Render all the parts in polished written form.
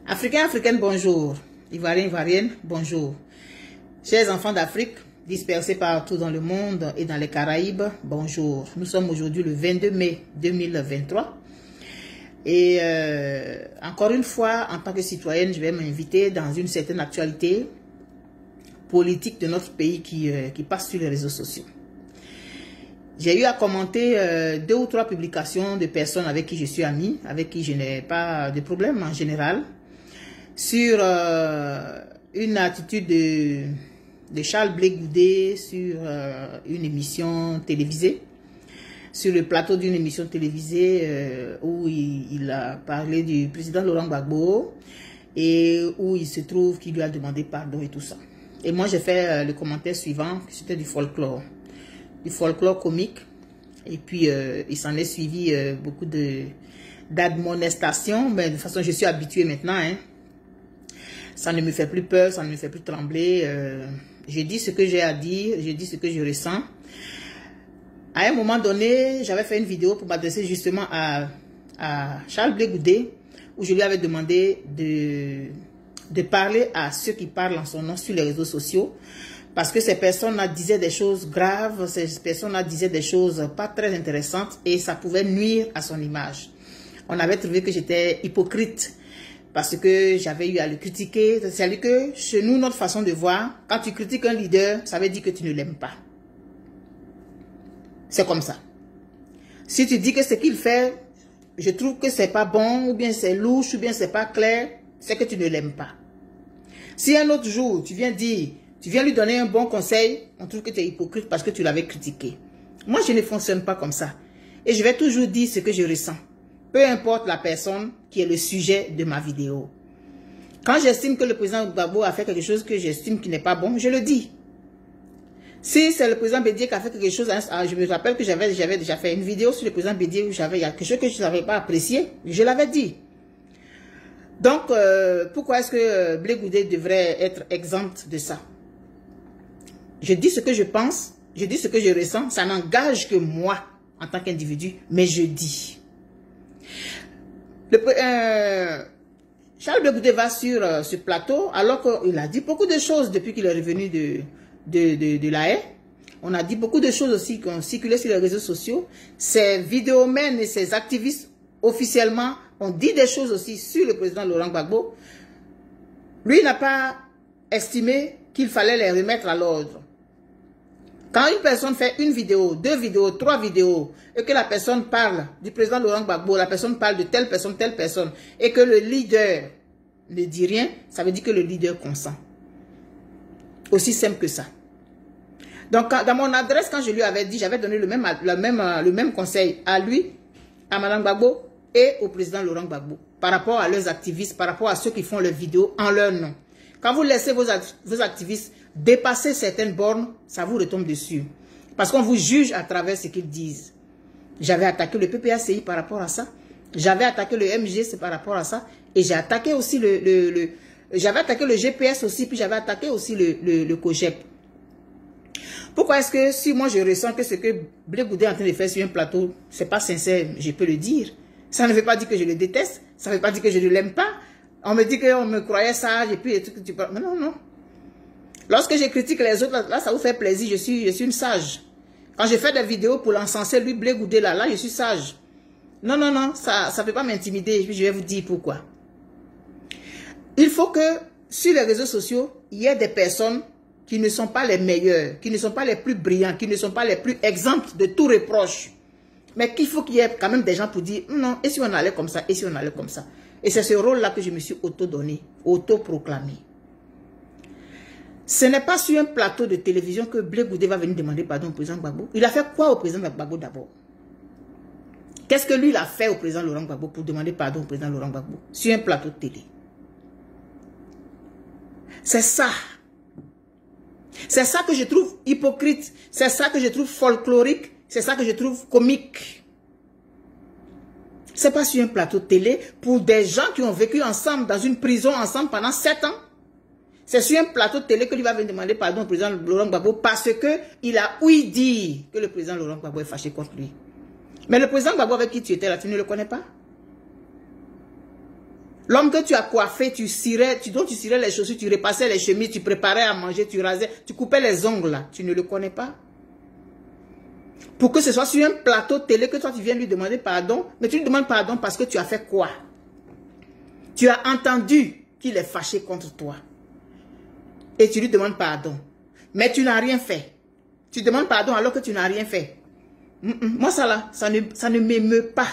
Africains, Africaines, bonjour. Ivoiriens, Ivoiriennes, bonjour. Chers enfants d'Afrique, dispersés partout dans le monde et dans les Caraïbes, bonjour. Nous sommes aujourd'hui le 22 mai 2023. Et encore une fois, en tant que citoyenne, je vais m'inviter dans une certaine actualité politique de notre pays qui passe sur les réseaux sociaux. J'ai eu à commenter 2 ou 3 publications de personnes avec qui je suis amie, avec qui je n'ai pas de problème en général, sur une attitude de Charles Blé Goudé sur une émission télévisée, sur le plateau d'une émission télévisée où il a parlé du président Laurent Gbagbo et où il se trouve qu'il lui a demandé pardon et tout ça. Et moi j'ai fait le commentaire suivant, que c'était du folklore comique. Et puis il s'en est suivi beaucoup d'admonestations, mais de toute façon je suis habituée maintenant, hein. Ça ne me fait plus peur, ça ne me fait plus trembler. Je dis ce que j'ai à dire, je dis ce que je ressens. À un moment donné, j'avais fait une vidéo pour m'adresser justement à Charles Blé Goudé, où je lui avais demandé de parler à ceux qui parlent en son nom sur les réseaux sociaux, parce que ces personnes-là disaient des choses graves, ces personnes-là disaient des choses pas très intéressantes et ça pouvait nuire à son image. On avait trouvé que j'étais hypocrite parce que j'avais eu à le critiquer. C'est-à-dire que chez nous, notre façon de voir, quand tu critiques un leader, ça veut dire que tu ne l'aimes pas. C'est comme ça. Si tu dis que ce qu'il fait, je trouve que c'est pas bon, ou bien c'est louche, ou bien c'est pas clair, c'est que tu ne l'aimes pas. Si un autre jour, tu viens lui donner un bon conseil, on trouve que tu es hypocrite parce que tu l'avais critiqué. Moi, je ne fonctionne pas comme ça. Et je vais toujours dire ce que je ressens. Peu importe la personne qui est le sujet de ma vidéo. Quand j'estime que le président Gbagbo a fait quelque chose que j'estime qui n'est pas bon, je le dis. Si c'est le président Bédié qui a fait quelque chose, je me rappelle que j'avais déjà fait une vidéo sur le président Bédié où il y a quelque chose que je n'avais pas apprécié, je l'avais dit. Donc, pourquoi est-ce que Blé Goudé devrait être exempt de ça? Je dis ce que je pense, je dis ce que je ressens, ça n'engage que moi en tant qu'individu, mais je dis. Charles Blé Goudé va sur ce plateau alors qu'il a dit beaucoup de choses depuis qu'il est revenu de la haie. On a dit beaucoup de choses aussi qui ont circulé sur les réseaux sociaux. Ces vidéomènes et ces activistes officiellement ont dit des choses aussi sur le président Laurent Gbagbo. Lui n'a pas estimé qu'il fallait les remettre à l'ordre. Quand une personne fait une vidéo, 2 vidéos, 3 vidéos, et que la personne parle du président Laurent Gbagbo, la personne parle de telle personne, et que le leader ne dit rien, ça veut dire que le leader consent. Aussi simple que ça. Donc, dans mon adresse, quand je lui avais dit, j'avais donné le même conseil à lui, à Mme Gbagbo et au président Laurent Gbagbo, par rapport à leurs activistes, par rapport à ceux qui font leurs vidéos en leur nom. Quand vous laissez vos activistes dépasser certaines bornes, ça vous retombe dessus. Parce qu'on vous juge à travers ce qu'ils disent. J'avais attaqué le PPACI par rapport à ça. J'avais attaqué le MGC par rapport à ça. Et j'ai attaqué aussi j'avais attaqué le GPS aussi, puis j'avais attaqué aussi le COGEP. Pourquoi est-ce que si moi je ressens que ce que Blé Goudé est en train de faire sur un plateau, c'est pas sincère, je peux le dire. Ça ne veut pas dire que je le déteste, ça ne veut pas dire que je ne l'aime pas. On me dit qu'on me croyait sage et puis les trucs que tu parles. Non, non. Lorsque je critique les autres, là, ça vous fait plaisir, je suis une sage. Quand je fais des vidéos pour l'encenser, lui, Blé Goudé, là, je suis sage. Non, non, non, ça ne peut pas m'intimider, et puis je vais vous dire pourquoi. Il faut que, sur les réseaux sociaux, il y ait des personnes qui ne sont pas les meilleures, qui ne sont pas les plus brillants, qui ne sont pas les plus exemptes de tout reproche. Mais qu'il faut qu'il y ait quand même des gens pour dire, non, et si on allait comme ça, et si on allait comme ça. Et c'est ce rôle-là que je me suis auto-donné, auto-proclamé. Ce n'est pas sur un plateau de télévision que Blé Goudé va venir demander pardon au président Gbagbo. Il a fait quoi au président Gbagbo d'abord? Qu'est-ce que lui il a fait au président Laurent Gbagbo pour demander pardon au président Laurent Gbagbo sur un plateau de télé? C'est ça. C'est ça que je trouve hypocrite. C'est ça que je trouve folklorique. C'est ça que je trouve comique. C'est pas sur un plateau de télé pour des gens qui ont vécu ensemble dans une prison ensemble pendant 7 ans. C'est sur un plateau de télé que lui va venir demander pardon au président Laurent Gbagbo parce qu'il a ouï dire que le président Laurent Gbagbo est fâché contre lui. Mais le président Gbagbo avec qui tu étais là, tu ne le connais pas? L'homme que tu as coiffé, dont tu cirais les chaussures, tu repassais les chemises, tu préparais à manger, tu rasais, tu coupais les ongles là. Tu ne le connais pas. Pour que ce soit sur un plateau télé que toi tu viens lui demander pardon, mais tu lui demandes pardon parce que tu as fait quoi? Tu as entendu qu'il est fâché contre toi. Et tu lui demandes pardon. Mais tu n'as rien fait. Tu demandes pardon alors que tu n'as rien fait. Moi ça là, ça ne m'émeut pas.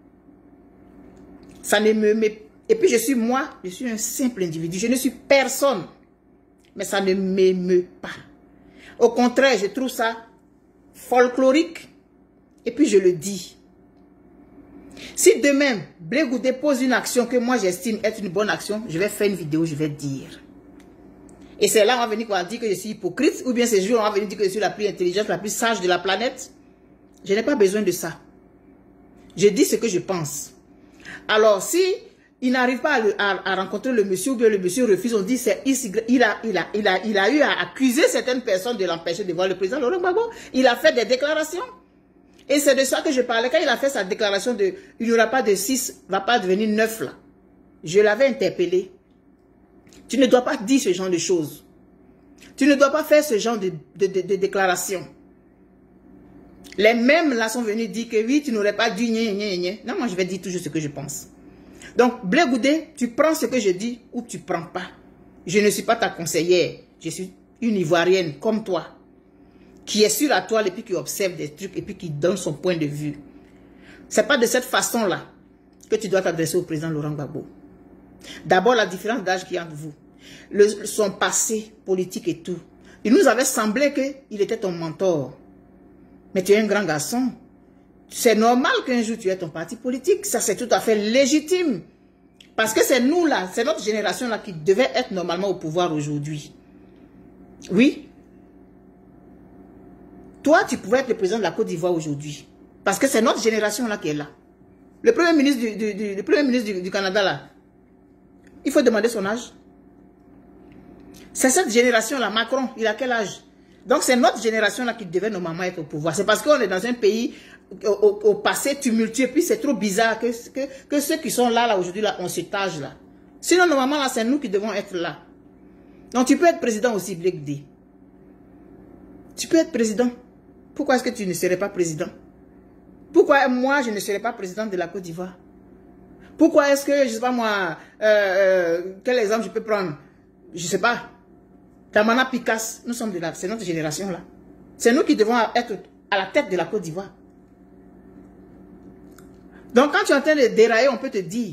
Ça ne m'émeut pas. Et puis je suis un simple individu. Je ne suis personne. Mais ça ne m'émeut pas. Au contraire, je trouve ça folklorique. Et puis je le dis. Si demain, Blé Goudé pose une action que moi j'estime être une bonne action, je vais faire une vidéo, je vais dire. Et c'est là on va venir dire que je suis hypocrite, ou bien ces jours on va venir dire que je suis la plus intelligente, la plus sage de la planète. Je n'ai pas besoin de ça. Je dis ce que je pense. Alors si il n'arrive pas à rencontrer le monsieur, ou bien le monsieur refuse, on dit il a eu à accuser certaines personnes de l'empêcher de voir le président Laurent Gbagbo. Il a fait des déclarations. Et c'est de ça que je parlais. Quand il a fait sa déclaration de il n'y aura pas de 6, va pas devenir 9 là. Je l'avais interpellé. Tu ne dois pas dire ce genre de choses. Tu ne dois pas faire ce genre de déclaration. Les mêmes là sont venus dire que oui, tu n'aurais pas dû Non, moi je vais dire toujours ce que je pense. Donc, Blé Goudé, tu prends ce que je dis ou tu ne prends pas. Je ne suis pas ta conseillère. Je suis une Ivoirienne comme toi, qui est sur la toile et puis qui observe des trucs et puis qui donne son point de vue. Ce n'est pas de cette façon-là que tu dois t'adresser au président Laurent Gbagbo. D'abord, la différence d'âge qu'il y a entre vous. Son passé politique et tout. Il nous avait semblé qu'il était ton mentor. Mais tu es un grand garçon. C'est normal qu'un jour tu aies ton parti politique. Ça, c'est tout à fait légitime. Parce que c'est nous là, c'est notre génération là qui devait être normalement au pouvoir aujourd'hui. Oui. Toi, tu pouvais être le président de la Côte d'Ivoire aujourd'hui. Parce que c'est notre génération là qui est là. Le premier ministre du Canada là, il faut demander son âge. C'est cette génération là, Macron, il a quel âge? Donc c'est notre génération là qui devait normalement être au pouvoir. C'est parce qu'on est dans un pays au passé tumultueux, puis c'est trop bizarre que ceux qui sont là aujourd'hui là ont cet âge là. Sinon normalement là c'est nous qui devons être là. Donc tu peux être président aussi, Blé Goudé. Tu peux être président. Pourquoi est-ce que tu ne serais pas président? Pourquoi moi je ne serais pas président de la Côte d'Ivoire? Pourquoi est-ce que, je sais pas moi, quel exemple je peux prendre? Je sais pas. Damana Picasse, nous sommes de là, c'est notre génération là. C'est nous qui devons être à la tête de la Côte d'Ivoire. Donc quand tu es en train de dérailler, on peut te dire.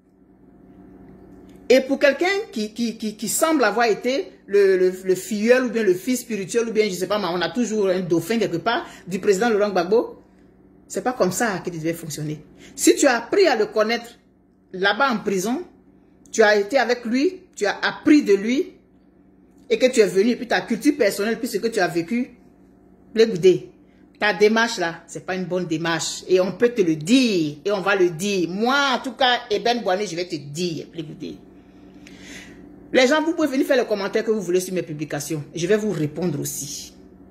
Et pour quelqu'un qui semble avoir été le filleul ou bien le fils spirituel ou bien, je sais pas, on a toujours un dauphin quelque part du président Laurent Gbagbo. C'est pas comme ça que tu devais fonctionner. Si tu as appris à le connaître là-bas en prison, tu as été avec lui, tu as appris de lui, et que tu es venu, et puis ta culture personnelle, puis ce que tu as vécu, Blé Goudé, ta démarche là, c'est pas une bonne démarche. Et on peut te le dire, et on va le dire. Moi, en tout cas, Eben Boigny, je vais te dire, Blé Goudé. Les gens, vous pouvez venir faire les commentaires que vous voulez sur mes publications. Je vais vous répondre aussi.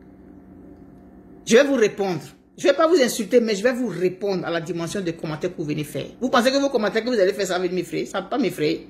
Je vais vous répondre. Je ne vais pas vous insulter, mais je vais vous répondre à la dimension des commentaires que vous venez faire. Vous pensez que vos commentaires que vous allez faire, ça va m'effrayer? Ça ne va pas m'effrayer.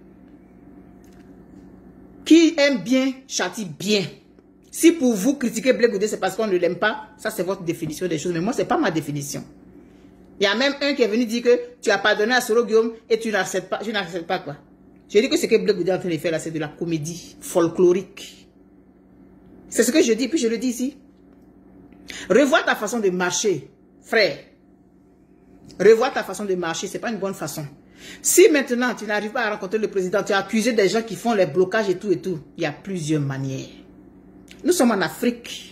Qui aime bien, châtie bien. Si pour vous critiquer Blé Goudé, c'est parce qu'on ne l'aime pas, ça c'est votre définition des choses. Mais moi, ce n'est pas ma définition. Il y a même un qui est venu dire que tu as pardonné à Soro Guillaume et tu n'acceptes pas. Je n'accepte pas quoi. Je dis que ce que Blé Goudé est en train de faire là, c'est de la comédie folklorique. C'est ce que je dis, puis je le dis ici. Revois ta façon de marcher, frère. Revois ta façon de marcher, ce n'est pas une bonne façon. Si maintenant tu n'arrives pas à rencontrer le président, tu as accusé des gens qui font les blocages et tout, il y a plusieurs manières. Nous sommes en Afrique.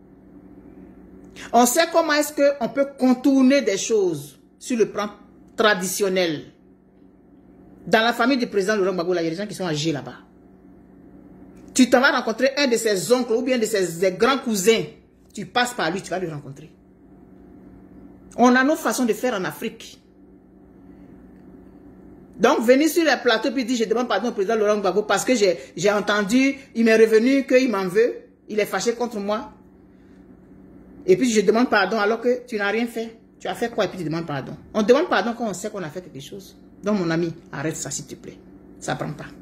On sait comment est-ce qu'on peut contourner des choses sur le plan traditionnel. Dans la famille du président Laurent Gbagbo, il y a des gens qui sont âgés là-bas. Tu t'en vas rencontrer un de ses oncles ou bien de ses grands cousins. Tu passes par lui, tu vas le rencontrer. On a nos façons de faire en Afrique. Donc, venir sur les plateaux puis dire, je demande pardon au président Laurent Gbagbo parce que j'ai entendu, il m'est revenu qu'il m'en veut, il est fâché contre moi. Et puis, je demande pardon alors que tu n'as rien fait. Tu as fait quoi et puis tu demandes pardon. On demande pardon quand on sait qu'on a fait quelque chose. Donc, mon ami, arrête ça, s'il te plaît. Ça prend pas.